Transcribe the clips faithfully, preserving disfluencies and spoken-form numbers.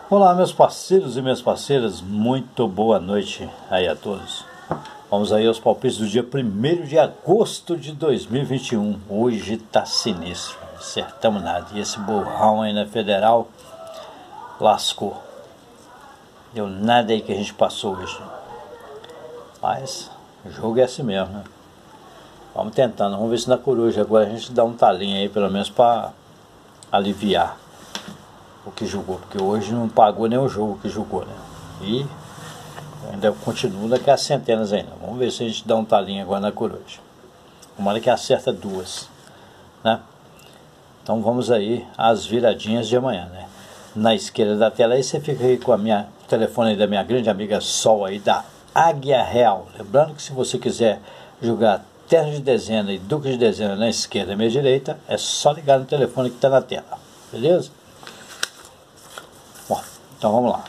Olá, meus parceiros e minhas parceiras, muito boa noite aí a todos. Vamos aí aos palpites do dia primeiro de agosto de dois mil e vinte e um. Hoje tá sinistro, não acertamos nada. E esse burrão aí na Federal lascou. Deu nada aí que a gente passou hoje. Mas o jogo é assim mesmo, né? Vamos tentando, vamos ver se na coruja agora a gente dá um talinho aí, pelo menos para aliviar o que jogou, porque hoje não pagou nem o jogo que jogou, né? E ainda continua daquelas centenas ainda. Vamos ver se a gente dá um talinho agora na coruja. Uma hora que acerta duas, né? Então vamos aí às viradinhas de amanhã, né? Na esquerda da tela aí você fica aí com a minha o telefone aí da minha grande amiga Sol aí da Águia Real. Lembrando que se você quiser jogar terno de dezena e duque de dezena na esquerda e minha direita, é só ligar no telefone que está na tela, beleza? Bom, então vamos lá.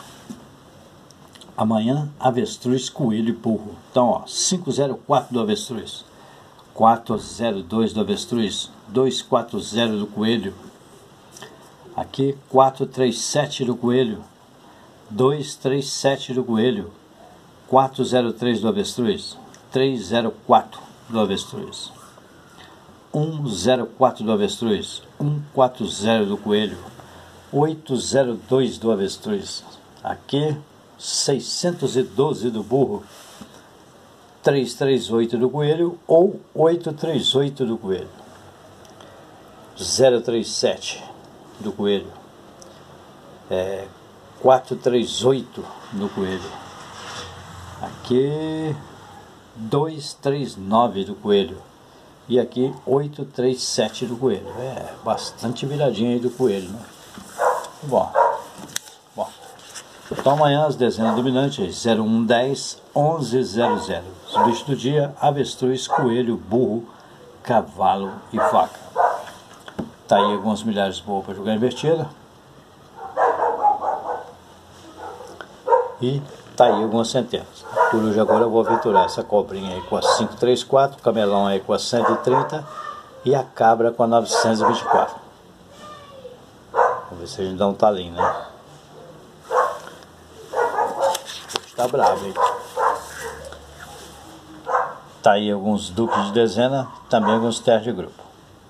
Amanhã, avestruz, coelho e burro. Então, ó, cinco zero quatro do avestruz, quatro zero dois do avestruz, dois quatro zero do coelho. Aqui, quatro três sete do coelho, dois três sete do coelho, quatro zero três do avestruz, três zero quatro do avestruz, um zero quatro do avestruz, um quatro zero do coelho, oito zero dois do avestruz. Aqui, seiscentos e doze do burro, trezentos e trinta e oito do coelho ou oitocentos e trinta e oito do coelho, zero trinta e sete do coelho, é, quatrocentos e trinta e oito do coelho. Aqui, duzentos e trinta e nove do coelho. E aqui, oitocentos e trinta e sete do coelho. É bastante viradinha aí do coelho, né? Bom, bom. Então amanhã as dezenas dominantes, zero um dez, onze zero zero. Os bichos do dia, avestruz, coelho, burro, cavalo e vaca. Tá aí alguns milhares boas para jogar invertida. E tá aí algumas centenas. Por hoje agora eu vou aventurar essa cobrinha aí com a cinco três quatro, o camelão aí com a cento e trinta e a cabra com a novecentos e vinte e quatro. Vamos ver se a gente dá um talinho, né? Hoje tá bravo, hein? Tá aí alguns duques de dezena, também alguns ternos de grupo.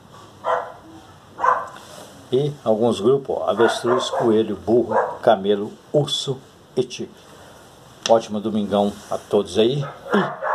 E alguns grupos, ó, avestruz, coelho, burro, camelo, urso e tigre. Ótimo domingão a todos aí e